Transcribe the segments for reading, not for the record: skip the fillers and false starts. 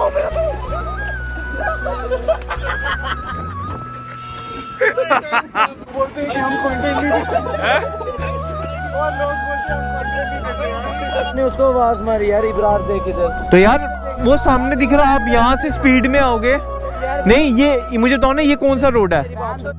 बोलते हैं कि हम कंटेंट नहीं और लोग बोलते हैं हम कंटेंट नहीं देते। आपने उसको आवाज मारी यार, इब्रार देख इधर। तो यार वो सामने दिख रहा, आप यहाँ से स्पीड में आओगे। नहीं ये मुझे बताओ ना, ये कौन सा रोड है?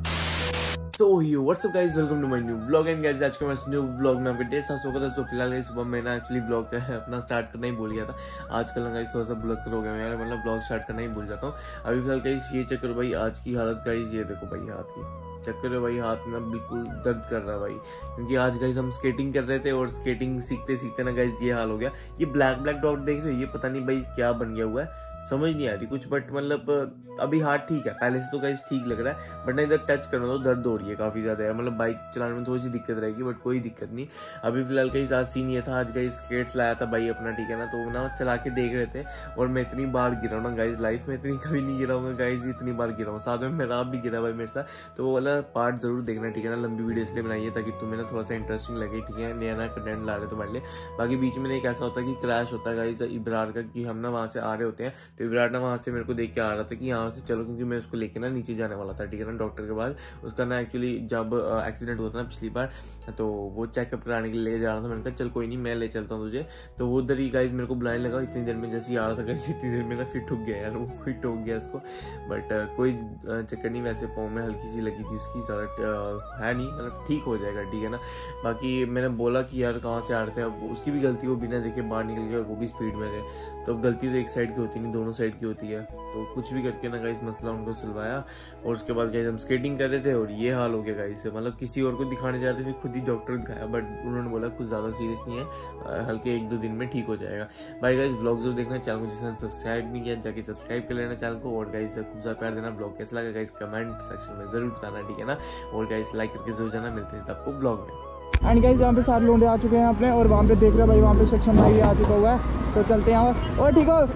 So yo, what's up guys, welcome to my new vlog and guys आज के मैं न्यू व्लॉग में आपके ढेर सारा स्वागत है। तो फिलहाल गाइस सुबह मैं ना एक्चुअली व्लॉग अपना स्टार्ट करना ही भूल गया था। आजकल ना गाइस थोड़ा सा ब्लॉग हो गया यार, मतलब व्लॉग स्टार्ट करना ही भूल जाता हूँ। अभी फिलहाल गाइस ये चेक करो भाई आज की हालत गाइस, ये देखो भाई हाथ की चेक करो भाई, हाथ में बिल्कुल दर्द कर रहा है भाई, क्योंकि आज गाइस हम स्केटिंग कर रहे थे और स्केटिंग सीखते सीखते ना गाइस ये हाल हो गया। ये ब्लैक ब्लैक डॉट देख रहे हो, ये पता नहीं भाई क्या बन गया हुआ है, समझ नहीं आ रही कुछ, बट मतलब अभी हाथ ठीक है, पहले से तो गाइस ठीक लग रहा है, बट ना इधर टच करना तो दर्द हो रही है काफी ज्यादा है। मतलब बाइक चलाने में थोड़ी सी दिक्कत रहेगी, बट कोई दिक्कत नहीं। अभी फिलहाल गाइस आज सीन ये था, आज गाइस स्केट्स लाया था भाई अपना, ठीक है ना, तो ना चला के देख रहे थे और मैं इतनी बार गिरा हूँ ना गाइस, लाइफ में इतनी कभी नहीं गिरा हूँ गाइस, इतनी बार गिरा हूँ। साथ में मेरा भी गिरा भाई मेरे साथ, तो वो वाला पार्ट जरूर देखना, ठीक है ना। लंबी वीडियो इसलिए बनाई है ताकि तुम्हें ना थोड़ा सा इंटरेस्टिंग लगे, ठीक है, नया नया कंटेंट ला रहे तो मान ले। बाकी बीच में एक ऐसा होता है कि क्रैश होता है गाइस इब्रार का, कि हम ना वहां से आ रहे होते हैं, तो इब्रार ना वहां से मेरे को देख के आ रहा था कि यहाँ से चलो, क्योंकि मैं उसको लेके ना नीचे जाने वाला था, ठीक है ना, डॉक्टर के पास। उसका ना एक्चुअली जब एक्सीडेंट हुआ था ना पिछली बार, तो वो चेकअप कराने के लिए ले जा रहा था। मैंने कहा चल कोई नहीं, मैं ले चलता हूँ तुझे। तो वो उधर ही गाइस मेरे को बुलाने लगा, इतनी देर में जैसे ही आ रहा था गाइस, इतनी देर में ना फिट हो गया यार, वो फिट हो गया इसको। बट कोई चक्कर नहीं, वैसे पाँव में हल्की सी लगी थी उसकी, ज्यादा है नहीं, मतलब ठीक हो जाएगा, ठीक है ना। बाकी मैंने बोला कि यार कहाँ से आ रहे थे, अब उसकी भी गलती, वो बिना देखे बाहर निकल गया और वो भी स्पीड में थे, तो गलती तो एक साइड की होती नहीं, दोनों साइड की होती है। तो कुछ भी करके ना गाइस मसला उनको सुलवाया, और उसके बाद गाइस हम स्केटिंग कर रहे थे और ये हाल हो गया गाइस। मतलब किसी और को दिखाने जाते फिर खुद ही डॉक्टर दिखाया, बट उन्होंने बोला कुछ ज्यादा सीरियस नहीं है, हल्के 1-2 दिन में ठीक हो जाएगा। भाई गाइस व्लॉग जरूर देखना, चैनल को जिसने सब्सक्राइब नहीं किया जाके सब्सक्राइब कर लेना चैनल को, और गाइस खूब सारा प्यार देना। ब्लॉग कैसा लगा गाइस कमेंट सेक्शन में जरूर बताना, ठीक है ना, और गाइस लाइक करके जरूर जाना। मिलते हैं आपको ब्लॉग में। एंड गाइस यहाँ पे सारे लोंडे आ चुके हैं अपने, और वहाँ पे देख रहे हो भाई, वहाँ पे सक्षम भाई आ चुका हुआ है, तो चलते हैं। और ठीक है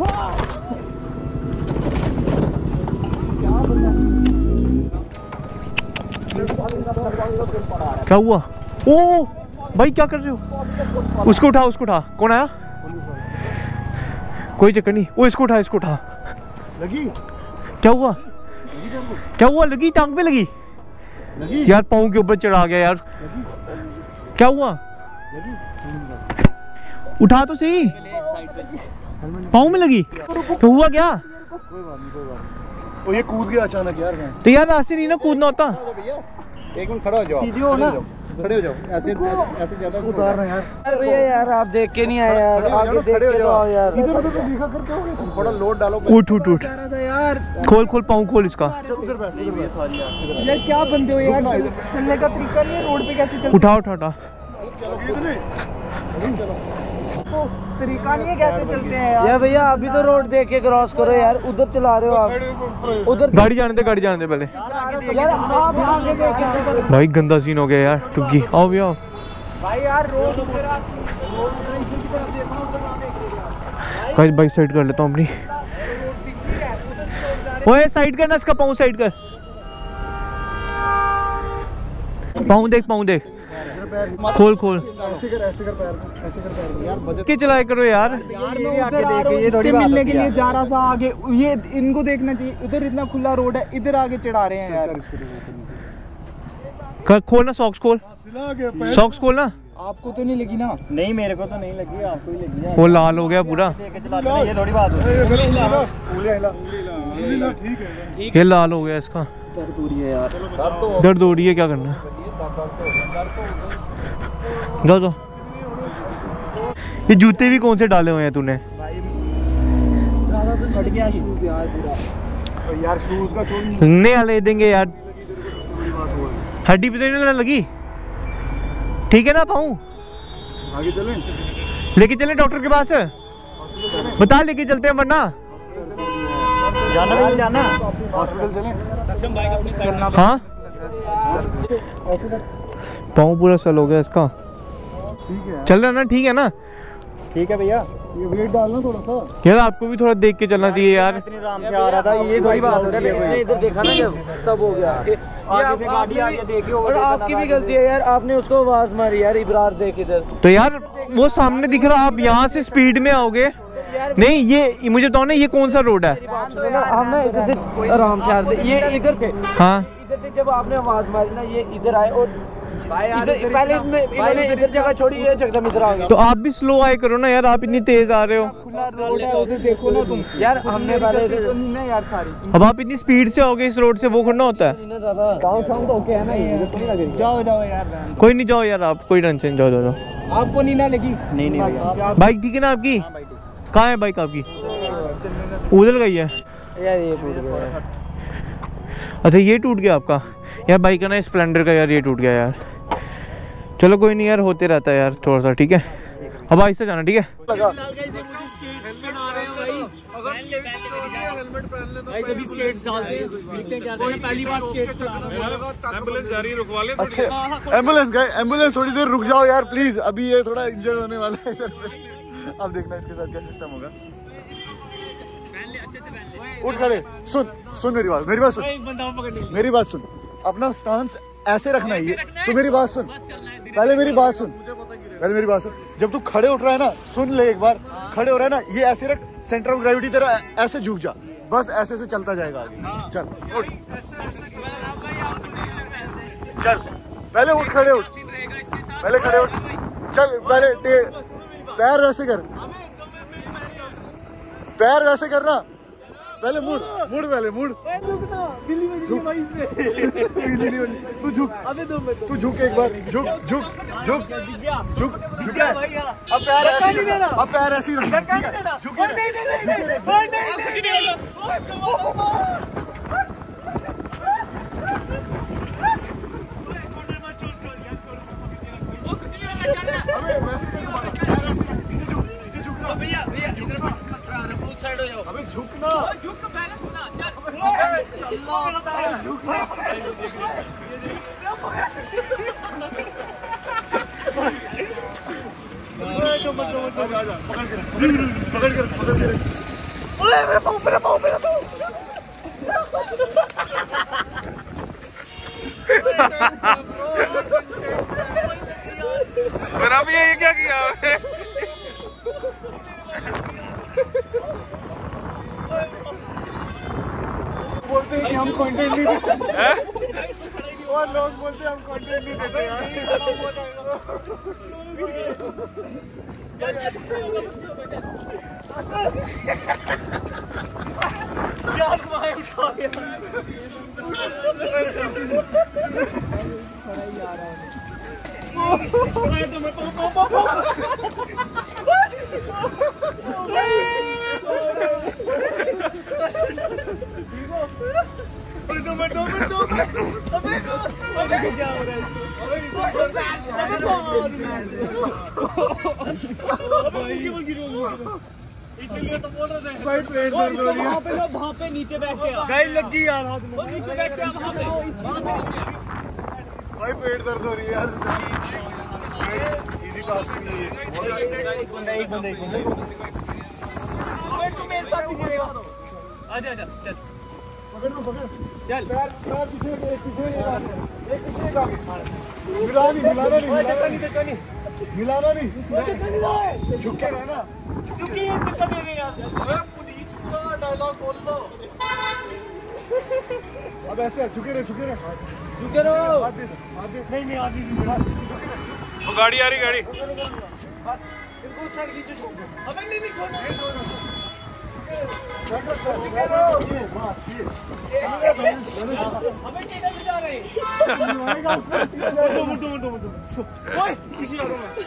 क्या हुआ? ओ भाई क्या कर रहे हो? उसको उठा, उसको उठा। कौन आया? कोई चक्कर नहीं, वो इसको उठा, इसको उठा। लगी? क्या हुआ? क्या हुआ? लगी? टांग पे लगी? यार पाँव के ऊपर चढ़ा गया यार। क्या हुआ? उठा तो सही, पाँव में लगी तो हुआ क्या? कोई बात नहीं, कोई बात नहीं। ये कूद गया अचानक यार। तो यार ऐसे नहीं ना कूदना होता। एक मिनट खड़ा हो जाओ, सीधे हो ना, खड़े हो जाओ, ऐसे ज्यादा उतार रहे यार। भैया यार आप देख के नहीं आए यार, आगे देख के तो आओ यार। इधर उधर देखा कर, क्या हो गया? थोड़ा लोड डालो। उठ उठ उठ यार, खोल खोल पाँव खोल इसका। उधर बैठ, उधर बैठ यार। क्या बंदे हो यार, चलने का तरीका नहीं है, रोड पे कैसे चल? उठा उठा उठा, तरीका नहीं है कैसे चलते हैं यार। भैया अभी तो रोड देख के क्रॉस करो यार, उधर चला रहे हो आप, उधर गाड़ी जाने दे, गाड़ी जाने दे पहले यार, आप आगे देख के। भाई गंदा सीन हो गया यार, टुक्की आओ भी आओ भाई यार, रोड उधर इधर की तरफ देखो, उधर ना देख गाइस। बाइक साइड कर लेता हूँ अपनी। ओए साइड करना इसका, पाँव साइड कर, पाँव देख, पाँव देख, खोल खोल, ऐसे कर, ऐसे कर पैर, ऐसे कर पैर यार। के चलाया करो यार। यार मैं उधर आ रहा हूँ, इससे मिलने के लिए जा रहा था आगे, ये इनको देखना चाहिए, उधर इतना खुला रोड है, इधर आगे चढ़ा रहे हैं यार। खोल ना सॉक्स, खोल सॉक्स, खोल ना। आपको तो नहीं लगी ना? नहीं मेरे को तो नहीं लगी, आपको ही लगी है। वो लाल हो गया पूरा, ये थोड़ी बात है, ये लाल हो गया इसका। दर्द हो रही है यार, दर्द हो रही है, क्या करना है? जाओ जाओ। ये जूते भी कौन से डाले हुए हैं तूने? ज़्यादा तो फट गया शूज यार पूरा। यार शूज का चोट नया ले देंगे यार, हड्डी पे तो नहीं लगी, ठीक है ना? पाऊँ आगे चलें, लेके चले डॉक्टर के पास, बता लेके चलते हैं, वरना जाना हॉस्पिटल चलें। हाँ पाँव पूरा सल हो गया इसका, ठीक है चल रहा ना? ठीक है ना? ठीक है भैया, ये वेट डालना थोड़ा सा यार, आपको भी थोड़ा देख के चलना चाहिए यार। इतनी आराम से आ रहा था, ये थोड़ी बात हो रही है। इसने इधर देखा ना जब, तब हो गया। आगे से गाड़ी आगे देखी होगी, और आपकी भी गलती है यार, आपने उसको आवाज मारी यार, इब्रार देख इधर। तो यार वो सामने दिख रहा, आप यहाँ से स्पीड में आओगे। नहीं ये मुझे बताओ ना, ये कौन सा रोड है? हम ना इधर से आराम से आ रहे थे, ये इधर थे। हाँ इधर से जब आपने आवाज मारी ना, ये इधर आए और पहले इन्होंने इधर जगह छोड़ी, ये एकदम इधर आ गए। तो आप भी स्लो आए करो ना यार, आप इतनी तेज आ रहे हो। खुला रोड है, उधर देखो ना तुम यार। हमने पहले यार सारी, अब आप इतनी स्पीड से आओगे इस रोड से, वो खड़ना होता है। गाँव शाम तो ओके है ना, ये जाओ जाओ यार। कोई नहीं, जाओ यार आप, कोई टेंशन, जाओ जाओ जाओ। आपको नींद ना लगी? नहीं बाइक ठीक है ना आपकी? कहाँ है बाइक आपकी? उधर गई है यार, ये टूट गया। अच्छा ये टूट गया आपका यार? बाइक है ना स्प्लेंडर का यार, ये टूट गया यार। चलो कोई नहीं यार, होते रहता है यार थोड़ा सा, ठीक है। अब आहिस्ते जाना, ठीक है। अच्छा एम्बुलेंस गए, एम्बुलेंस थोड़ी देर रुक जाओ यार प्लीज, अभी ये थोड़ा इंजर्ड होने वाला है इधर पे। अब देखना इसके साथ क्या सिस्टम होगा। उठ खड़े, सुन मेरी बात सुन, मेरी बात सुन। अपना स्टांस ऐसे रखना है ये, तो मेरी बात सुन, पहले मेरी बात सुन। जब तू खड़े उठ रहा है ना, सुन ले एक बार, खड़े हो रहा है ना, ये ऐसे रख, सेंटर ऑफ ग्रेविटी तेरा ऐसे झुक जा, बस ऐसे से चलता जाएगा आगे। चल उठ, चल पहले उठ, खड़े उठ, पहले खड़े उठ, चल पहले पैर वैसे कर, पैर वैसे करना, पहले मुड़, पहले मुड़। तू झुक, तू झुक एक बार, झुक। अब पैर ऐसे ही रखना, झुक। अबे झुकना, झुक पहले सुना, पकड़ कर। मेरा पाँव। मेरा भी ये क्या किया आपने? बोलते हैं कि हम कंटेंट नहीं देते, और लोग बोलते हैं हम कंटेंट नहीं देते इसलिए तो बोल रहे थे भाई, पेट दर्द हो रही है। वहाँ पे नीचे बैठ के गाइस लगी यार, वो नीचे बैठ के वहाँ से भाई पेट दर्द हो रही है यार। इजी टास्क नहीं है। एक बंदा तू मेरे साथ भी गिरेगा। आजा चल, पकड़ चल, पैर पीछे एक पीछे आगे, मिलाना नहीं, झुक के रहना, धक्का दे रहे यार। पुलिस का डायलॉग बोल लो। अब ऐसे झुके रहे, हाथ दे, नहीं आदमी बस झुके रहे। वो गाड़ी आ रही, गाड़ी बस इनको साइड खींचो, छोड़ दो। अबे नहीं छोड़ो, झुके रहो। हमें किधर जा रहे हैं? ओए किसी और में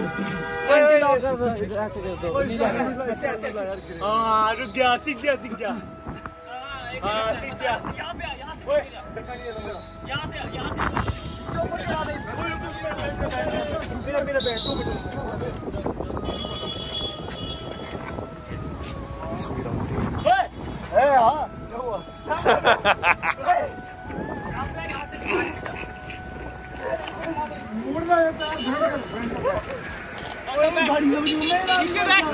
हाँ, रुक गया, सीख गया। हाँ सीख गया। यहाँ पे यहाँ से इसके ऊपर चढ़ा दे इसको। मेरा बैठ 2 मिनट। हाँ क्या हुआ? मुड़ना है नीचे बैठ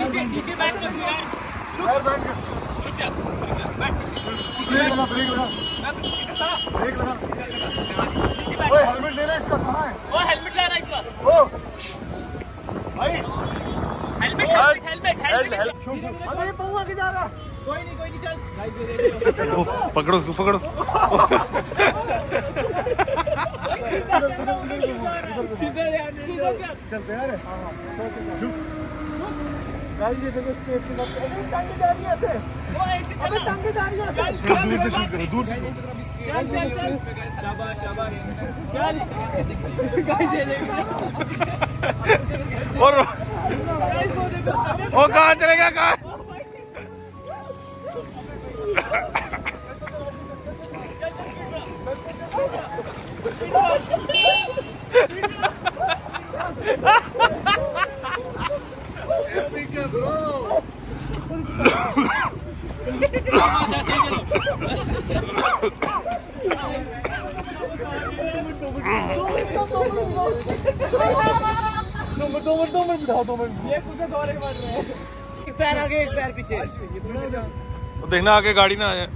ब्रेक लगा। ओए हेलमेट लेना इसका, कहाँ है? ओ हेलमेट लेना इसका। ओ भाई हेलमेट अबे पौवा के जा रहा। कोई नहीं चल। पकड़ो उसको, पकड़ो। सीधा चलते यार। गाइस ये देखो स्पेस की बात कर। टांगे जा रही है ऐसे। वो ऐसे चलो। टांगे जा रही है ऐसे। दूर से शूट करो, दूर से। चल। शाबाश। चल। गाइस ये देखो। और वो कहाँ चलेगा, कहाँ? दो मिनट बिठाओ, 2 मिनट। ये कुछ दौरे मार रहे हैं। एक पैर आगे, एक पैर पीछे। देखना आगे गाड़ी ना आ जाए।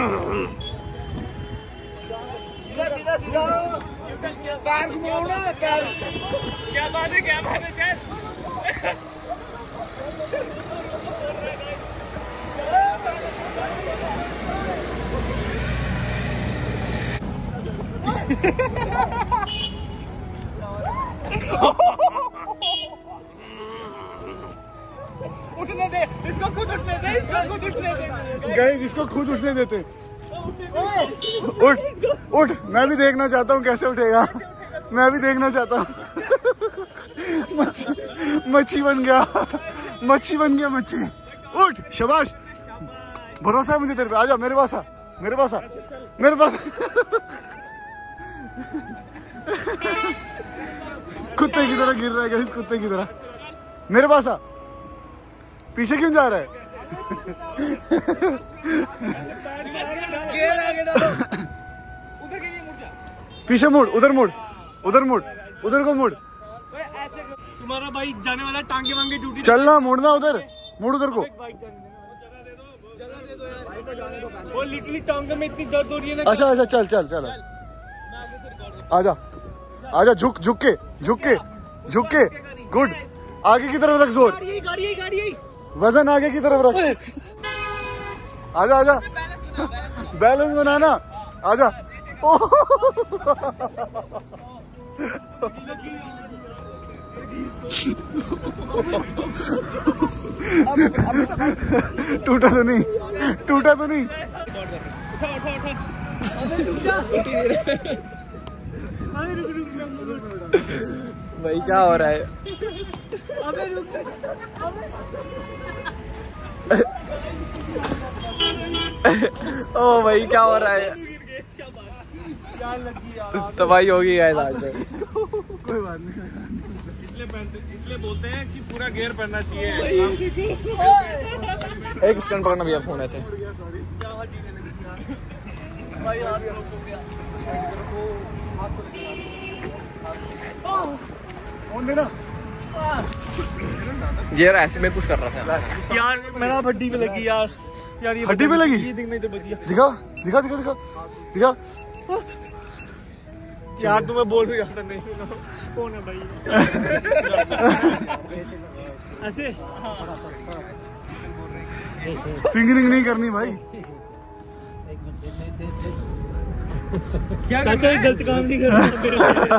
सीधा। पैर घुमाओ ना, पैर। क्या बात है, चल। उठने दे, इसको खुद उठने दे। गाइस इसको खुद उठने देते। उठ, मैं भी देखना चाहता हूँ कैसे उठेगा। मैं भी देखना चाहता हूँ। मच्छी बन गया। उठ, शाबाश। भरोसा है मुझे तेरे पे। आजा मेरे पास आ। कुत्ते की तरह गिर रहा है गाइस, कुत्ते की तरह। मेरे पास आ। पीछे क्यों जा रहा है? पीछे मुड़, उधर को मुड़। तुम्हारा भाई जाने वाला, टांगे वांगे टूटी। चलना, मुड़ना उधर, मुड़ उधर को। वो लिटरली टांगे में इतनी दर्द हो रही है ना। अच्छा चल। आजा झुक के। गुड। आगे की तरफ रख जोर। गाड़ी। वजन आगे की तरफ रख। आजा। बैलेंस बनाना। आजा। टूटा तो नहीं। भाई क्या हो रहा है? ओ भाई क्या हो रहा है? तबाही होगी गाइस आज। कोई बात नहीं। इसलिए बोलते हैं कि पूरा गियर पहनना चाहिए। एक सेकंड पकड़ना भैया, फोन ऐसे। फोन देना। गियर ऐसे में पुश कर रहा था यार। मेरा हड्डी पे लगी यार। ये हड्डी पे लगी? ये दिखने तो बढ़िया। दिखा। यार तुम्हें बोल भी जाता नहीं। कौन है भाई? ऐसे फिंगरिंग नहीं करनी भाई। क्या चाचा गलत काम नहीं कर रहा मेरे।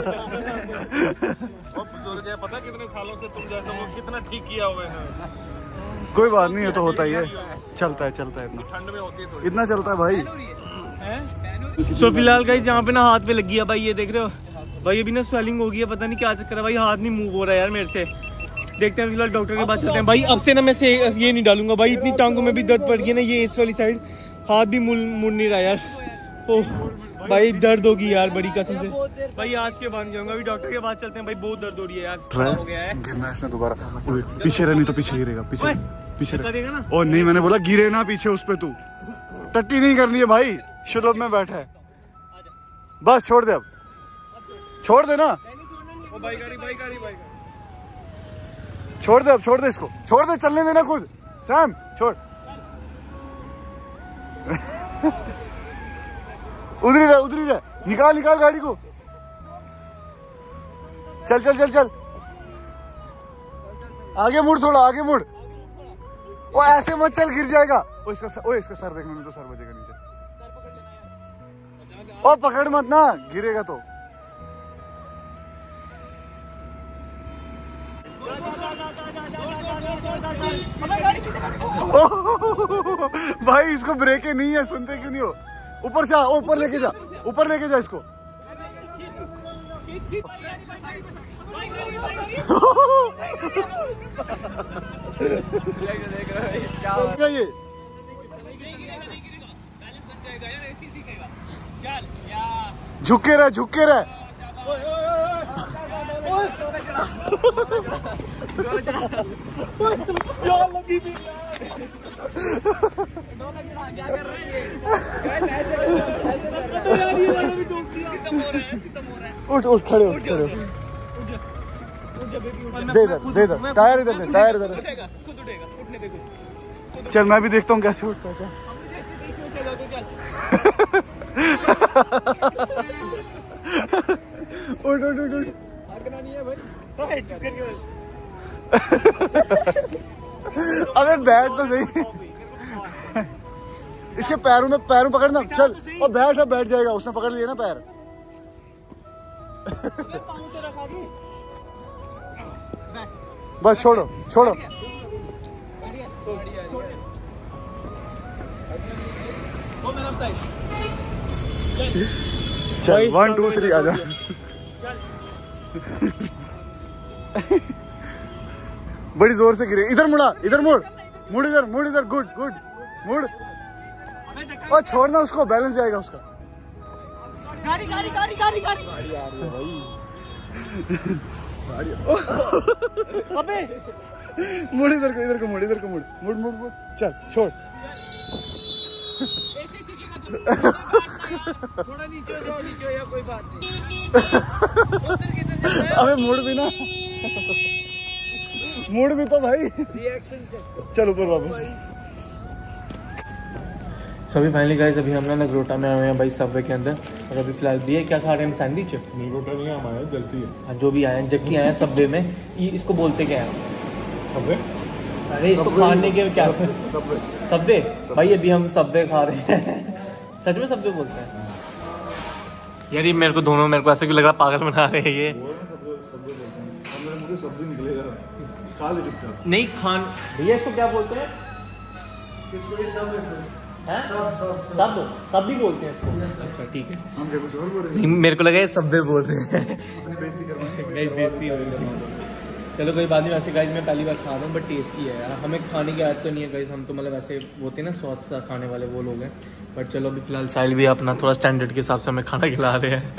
बुजुर्ग है, पता कितने सालों से तुम जैसे लोग कितना ठीक किया हुआ है। कोई बात नहीं है, तो होता ही है। चलता है इतना। ठंड में होती है तो इतना चलता है भाई। सो फिलहाल गाइस यहाँ पे ना हाथ पे लगी है भाई। ये देख रहे हो भाई, अभी ना स्वेलिंग हो गई है। पता नहीं क्या चक्कर है भाई, हाथ नहीं मूव हो रहा है यार मेरे से। देखते हैं फिलहाल डॉक्टर के पास चलते हैं भाई। अब से ना मैं ये नहीं डालूंगा भाई। इतनी टांगों में भी दर्द पड़ गई है ना, ये इस वाली साइड हाथ भी मुड़ नहीं रहा यार। ओह भाई दर्द होगी यार बड़ी कसम से भाई। आज के बाद जाऊंगा, अभी डॉक्टर के पास चलते हैं भाई। बहुत दर्द हो रही है यार। हो गया है, गिरना है इसने दोबारा। पीछे रहनी तो पीछे गिरेगा। पीछे देगा ना। ओ नहीं, मैंने बोला गिरे ना पीछे उस पे। तू टट्टी नहीं करनी है भाई। शुलभ में बैठा है, बस छोड़ दे। अब छोड़ दे ना। छोड़ दे, अब छोड़ दे इसको। छोड़ दे, चलने देना खुद। सैम छोड़। उधर ही रह। निकाल गाड़ी को। चल। आगे मुड़, थोड़ा आगे मुड़। ओ ऐसे मत चल, गिर जाएगा। ओ इसका सर देखना, नहीं तो सर बजेगा नीचे। ओ पकड़ मत ना, गिरेगा तो। भाई इसको ब्रेकें नहीं है, सुनते क्यों नहीं हो? ऊपर से ऊपर लेके जा, ऊपर लेके जा इसको। क्या ये झुके रहे, झुके रहे। उठ उठ, खड़े हो, खड़े हो। दे इधर, टायर इधर दे, टायर इधर। चल मैं भी देखता हूँ कैसे उठता है। चल उठ उठ उठ उठ। अबे बैठ तो सही। इसके पैरों पकड़ना। चल और बैठ जाएगा। उसने पकड़ लिया ना पैर। बस छोड़ो। चल 1 2 3 आजा। बड़ी जोर से गिरे। इधर मुड़ इधर। गुड मुड़। और छोड़ना उसको, बैलेंस जाएगा उसका। गाड़ी आ रही है भाई। अबे मुड़ इधर को मुड़। चल छोड़। थोड़ा नीचे हो या कोई बात नहीं। अबे मुड़ भी ना, मुड़ भी तो भाई। रिएक्शन चल ऊपर वापस। तो अभी फाइनली गाइस अभी हम ना नगरोटा में आए हुए हैं भाई, सबवे के अंदर। और अभी फिलहाल भी है, क्या खा रहे हैं? सैंडविच। नगरोटा नहीं हमारा, जल्दी है। हाँ जो भी आए हैं, जबकि आए हैं सबवे में। ये इसको बोलते क्या है? सबवे। अरे इसको खाने के क्या? सबवे भाई, अभी हम सबवे खा रहे हैं। सच में सबवे बोलते हैं यार? ये मेरे को ऐसा क्यों लग रहा पागल बना रहे हैं ये। सब्जी निकलेगा, खा ले चुपचाप। नहीं खान भैया, इसको क्या बोलते हैं? सब भी बोलते हैं इसको। अच्छा ठीक है, हम क्या कुछ और बोल रहे हैं? मेरे को लगा ये सबवे बोल रहे हैं। अपनी बेइज्जती करवाएंगे। बेइज्जती हो रही है। चलो कोई बात नहीं। वैसे गाइस मैं पहली बार खा रहा हूँ, बट टेस्टी है यार। हमें खाने की आदत तो नहीं है गाइस, हम तो मतलब ऐसे होते हैं ना सॉस सा खाने वाले, वो लोग हैं। बट चलो अभी फिलहाल साहिल भी अपना थोड़ा स्टैंडर्ड के हिसाब से हमें खाना खिला रहे हैं।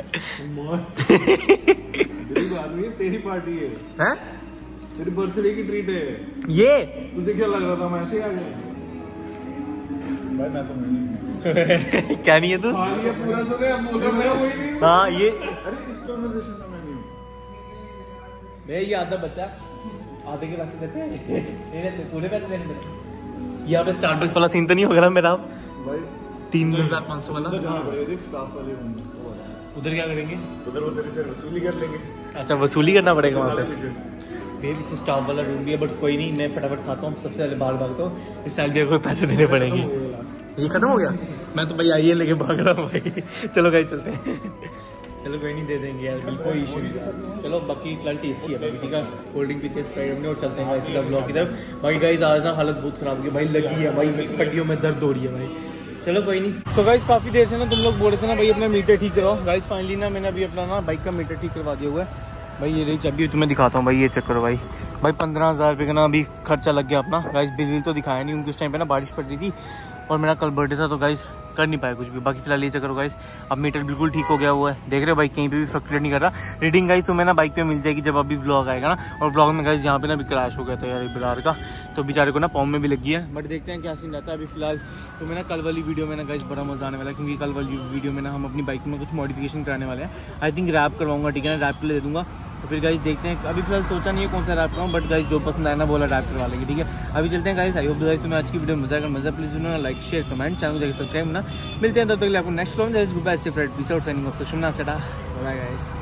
तेरी पार्टी है, हैं? तेरी बर्थडे की ट्रीट है ये। तुझे क्या लग रहा था मैं ऐसे ही आ गया? भाई मैं तो नहीं। क्या नहीं है तू? हाँ ये पूरा तो नहीं, बोला मेरा वही नहीं। हाँ ये अरे इस कन्वर्सेशन में मैं नहीं हूँ। ये आधा बच्चा आधे के पैसे देते हैं, पूरे पैसे देने पड़ते। यहाँ पे स्टारबक्स वाला सीन तो नहीं होगा ना मेरा? भाई 3500 वाला। जाना पड़ेगा, देख स्टाफ वाले होंगे। उधर क्या करेंगे? उधर वो तेरे से वसूली कर लेंगे। अच्छा वसूली करना पड़ेगा वहाँ पे। मेरे पीछे स्टाफ वाला रूम भी है, बट कोई नहीं, मैं फटाफट खाता हूँ। सबसे पहले बाहर भागता हूँ, इस साइड भी कोई पैसे देने पड़ेंगे। ये खत्म हो गया? मैं तो भाई आइए लेके भाग रहा हूँ भाई। चलो गाइस चलते हैं। चलो कोई नहीं, दे देंगे यार, कोई इशू नहीं। चलो बाकी फिलहाल टेस्टी है भाई, ठीक है। कोल्ड ड्रिंक पीते स्प्राइट अपने और चलते हैं गाइस सीधा ब्लॉग की तरफ। बाकी गाइस आज ना हालत बहुत खराब हो गई भाई, लगी है भाई, हड्डियों में दर्द हो रही है भाई। चलो कोई नहीं। तो गाइस काफी देर से ना तुम लोग बोल रहे थे ना भाई अपना मीटर ठीक कराओ। गाइस फाइनली ना मैंने अभी अपना ना बाइक का मीटर ठीक करवा दिया हुआ है भाई। ये रही चाबी, तुम्हें दिखाता हूँ भाई, ये चेक करो भाई। 15,000 रुपये का ना अभी खर्चा लग गया अपना। गाइस बिल तो दिखाया नहीं, उनके उस टाइम पे ना बारिश पड़ रही थी और मेरा कल बर्थडे था, तो गाइस कर नहीं पाया कुछ भी। बाकी फिलहाल ये चेक करो गाइस, अब मीटर बिल्कुल ठीक हो गया हुआ है, देख रहे हो भाई, कहीं पे भी फ्लक्चुएट नहीं कर रहा। रीडिंग गाइस तुम्हें ना बाइक पे मिल जाएगी जब अभी व्लॉग आएगा ना। और व्लॉग में गाइस यहाँ पे ना अभी क्रैश हो गया था यार बिलार का, तो बेचारे को ना पाँव में भी लगी है। बट देखते हैं क्या सीन रहता है। अभी फिलहाल तुम्हें ना कल वाली वीडियो में ना गाइस बड़ा मजा आने वाला है, क्योंकि कल वाली वीडियो में ना हम अपनी बाइक में कुछ मॉडिफिकेशन कराने वाले हैं। आई थिंक रैप करवाऊंगा, ठीक है ना, रैप के लिए दे दूंगा। तो फिर गाइस देखते हैं, अभी फिलहाल सोचा नहीं है कौन सा रैप कराऊँ, बट गाइस जो पसंद आए ना बोला रैप करवा लेंगे, ठीक है। अभी चलते हैं गाइस। आई होप गाइस तुम्हें आज की वीडियो मजा आएगा। मजा प्लीज ना लाइक शेयर कमेंट, चैनल को जाकर सब्सक्राइब ना। मिलते हैं तब तक आपको नेक्स्ट व्लॉग। जैसे good bye, safe right, peace out, signing off. Bye guys.